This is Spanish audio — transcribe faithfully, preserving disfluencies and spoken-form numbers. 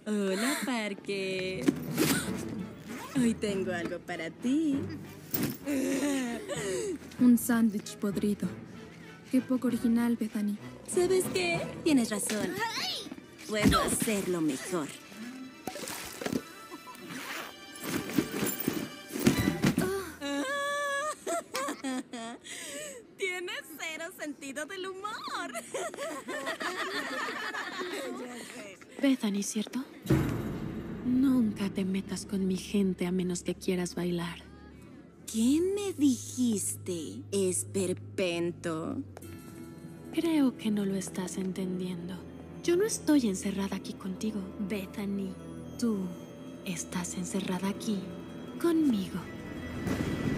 Hola, Parker. Hoy tengo algo para ti. Un sándwich podrido. Qué poco original, Bethany. ¿Sabes qué? Tienes razón. Puedo hacerlo mejor. Tienes cero sentido del humor. Bethany, ¿cierto? Nunca te metas con mi gente a menos que quieras bailar. ¿Qué me dijiste, esperpento? Creo que no lo estás entendiendo. Yo no estoy encerrada aquí contigo, Bethany. Tú estás encerrada aquí conmigo.